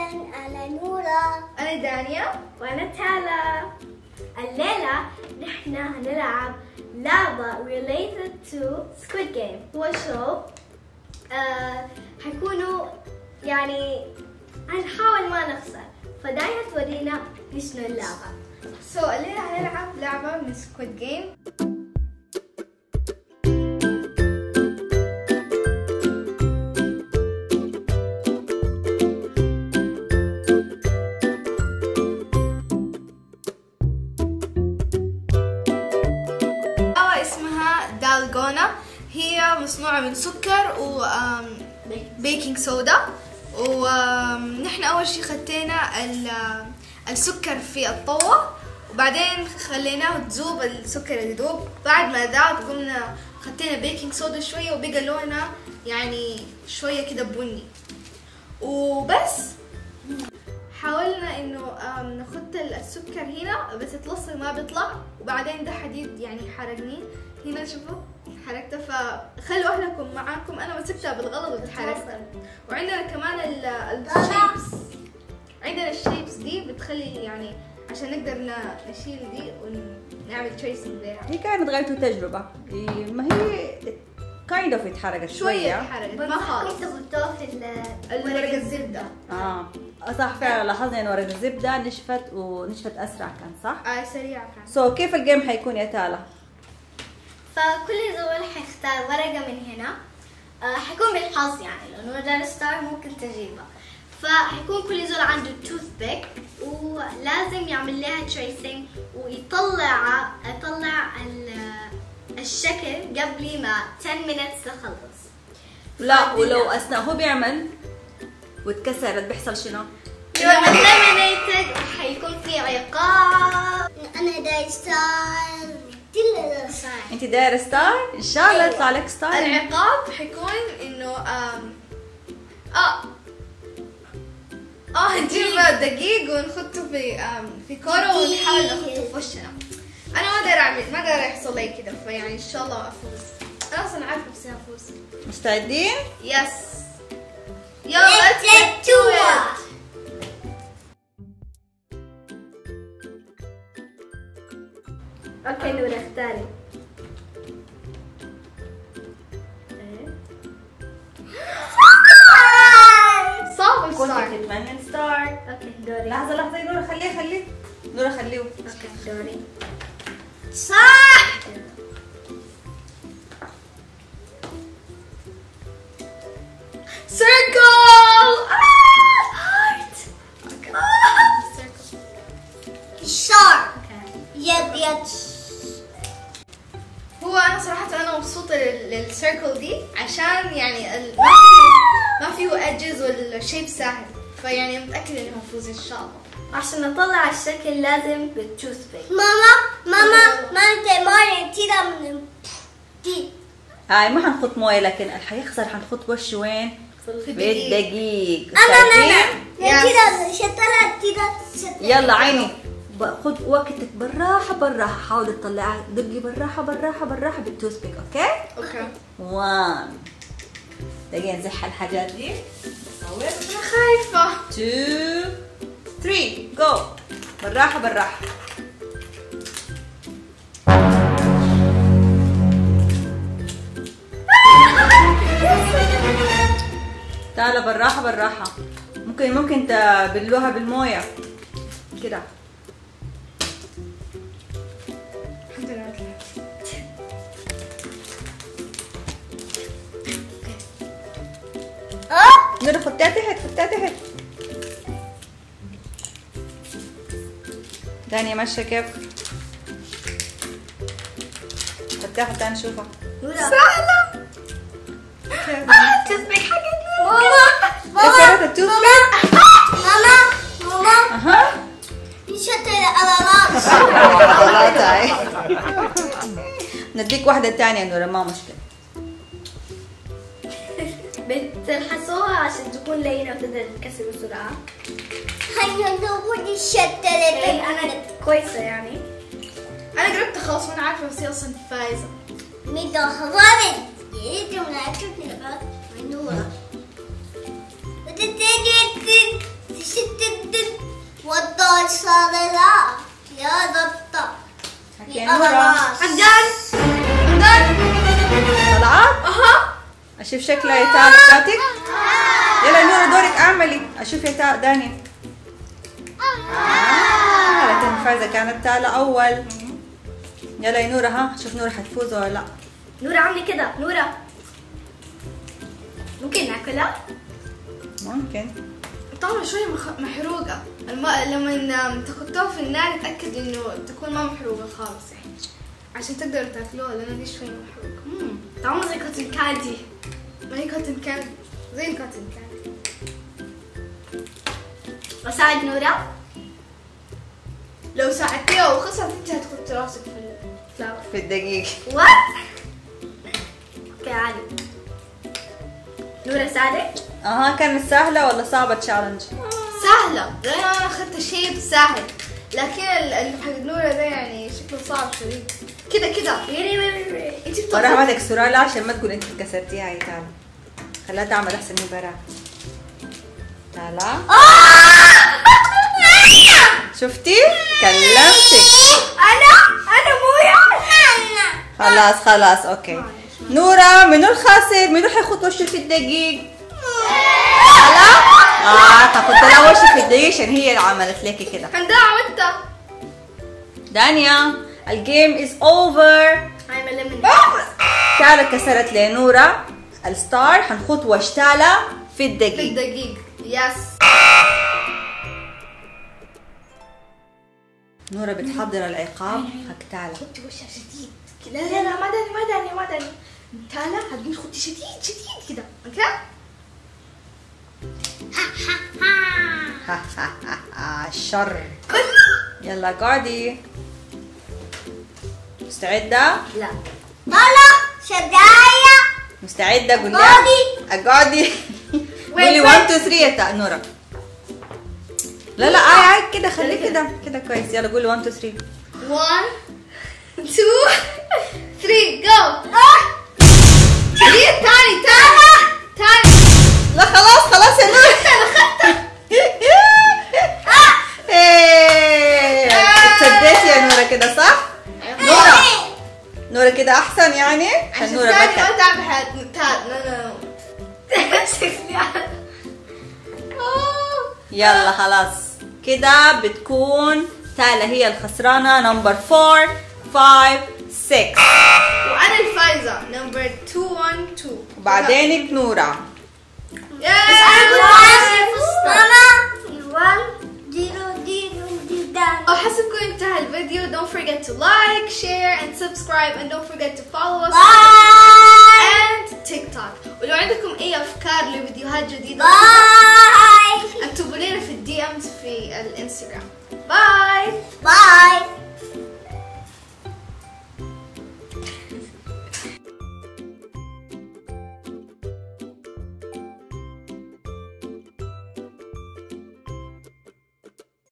أنا نورة. أنا دانيا. وأنا تالا. الليلة نحن هنلعب لعبة related to Squid Game. هو شو حيكونوا يعني هنحاول ما نخسر، فدايما تورينا شنو اللعبة. الليلة هنلعب لعبة من Squid Game. دالغونا، هي مصنوعة من سكر و بيكنج صودا. ونحن أول شي خدينا السكر في الطاوة، وبعدين خليناه تذوب السكر يذوب. بعد ما ذاب قمنا خدينا بيكنج صودا شوية وبقى لونه يعني شوية كده بني وبس. حاولنا انه نخد السكر هنا بس تلصق ما بيطلع، وبعدين ده حديد يعني حرقني هنا، شوفوا حركته. فخلوا اهلكم معاكم، انا مسكتها بالغلط وتحركت. وعندنا كمان الشيبس، عندنا الشيبس دي بتخلي يعني عشان نقدر نشيل دي ونعمل تريسنج ليها. هي كانت غايته تجربة، ما هي كايند اوف اتحرقت شوية اتحرقت ما خالص. كنت غطوها في ورق الزبدة. صح، فعلا لاحظنا ان ورق الزبدة ونشفت اسرع كان، صح؟ سريعة كان. كيف الجيم حيكون يا تالا؟ فكل زول حيختار ورقة من هنا، حيكون بالحظ يعني لو نور ستار ممكن تجيبها. فحيكون كل زول عنده توث بيك ولازم يعمل لها تريسنج ويطلع الشكل قبل ما 10 minutes تخلص. لا، ولو اثناء هو بيعمل واتكسرت بيحصل شنو؟ لو eliminated حيكون في عقاب. أنا داير ستار. انت دايره ستار؟ ان شاء الله يطلع لك ستار. العقاب حيكون انه نجيب دقيق ونحطه في كورة ونحاول نحطه في وشنا. انا ما اقدر يحصل لي كده، فيعني ان شاء الله افوز. انا اصلا عارفه بس افوز. مستعدين؟ يس. يلا let's do it. اوكي نور اختاري. صعب كنت الصعب. تتمنى ستار. اوكي دوري. لحظة يا نورة، خليه نورة خليه. اوكي دوري. صح. circle. heart. شار. يد. هو انا صراحة انا مبسوطة للسيركل دي عشان يعني ما فيه ادجز والشيب سهل، فيعني متأكدة انه هفوز ان شاء الله. عشان نطلع الشكل لازم بالتوث بيك. ماما انت تيرا من دي. هاي ما حنخط مويه، لكن اللي حيخسر حنخط وش وين؟ في بالدقيق. أنا تيرا شطرة تيرا. يلا عيني، خد وقتك بالراحة، حاولي تطلعها، دقي بالراحة بالتوث بيك. اوكي 1 دقيقة نزح الحاجات دي. انا خايفة. 2 3 جو. بالراحة تعالى بالراحة. ممكن تبلوها بالموية كده. الحمد لله. نور خدتها تحت. دانيا ماشية كيف؟ حطيها نشوفها. سهلة. التوث بيك حقتي. كسرت التوث بيك. ماما اها شطرة على الله تعي. نديك واحدة تانية نورة، ما مشكلة. بتلحسوها عشان تكون لينة وتقدر تكسر بسرعة. هيا نقول الشطرة. أنا كويسة يعني. انا قربت خلاص وانا عارفة بس هي اصلا فايزة. ميدا خرابت. يجي من عكس من بعد نورة. وتتجي تشتري دور صادرة يا ضبطة يا نورة عدان عدان طلعت؟ اها اشوف شكلها يا تاء بتاعتك. يلا يا نورة دورك اعملي. اشوف يا تاء دانيا. لكن فايزة كانت تاء اول. يلا يا نورة ها شوف نورة حتفوز ولا لا. نورة عاملي كده. نورة ممكن ناكلها؟ ممكن. طعمها شوية محروقة. لما تحطوها في النار تأكد انه تكون ما محروقة خالص يعني عشان تقدروا تاكلوها لأنها دي شوية محروقة. طعمها زي كوتن كاندي. ما هي كوتن كاندي زي الكوتن كاندي. أساعد نورة؟ لو ساعدتيها وخسرت انت هتحطي راسك في الفلاور. في الدقيق. وات؟ اوكي عادي. نورة ساعدك؟ اها كانت سهلة ولا صعبة تشالنج؟ سهلة لأن أنا أخذت شيء سهل لكن اللي حق نورة ده يعني شكله صعب شديد. كده كده انت وراها ما تكسرها لا عشان ما تكون انت كسرتيها يا تالا. خليها تعمل احسن مباراة. تالا شفتي؟ كلمتك. أنا مويا. خلاص اوكي. نورة منو الخاسر؟ منو حيخط وشه في الدقيق؟ تالا؟ تاخد لها وشه في الدقيق عشان هي اللي عملت لك كده. حنداع وانت دانيا الجيم از اوفر. I'm eliminated. تالا كسرت لنورة الستار. حنخط وش تالا في في الدقيق. الدقيق. يس. نورة بتحضر العقاب حق تالا. خدي وشها شديد. لا لا لا ما داني تالا هتقوم خدي شديد كده اوكي. الشر. يلا قعدي. مستعدة؟ لا. طلع شدايا مستعدة قولي. اقعدي. اقعدي. قولي 1 2 3 يا تاء نورة. لا عاي كده خليه كده كويس. يلا قولي 1 2 3. 1 2 3 جو. شديد تاني. لا خلاص يا نورة. تصدقتي يا نورة كده صح؟ نورة كده احسن يعني عشان نورة تاني بكت. ما تعب حياتنا. لا يلا خلاص كده بتكون تالا هي الخسرانة. نمبر 4 5 6 وانا الفايزة نمبر 2 1 2. وبعدينك نورة. أحسبكم انتهى الفيديو. Don't forget to like, share and subscribe and don't forget to follow us and TikTok. ولو عندكم أي أفكار لفيديوهات جديدة اكتبوا لنا في الدي ام في الانستغرام.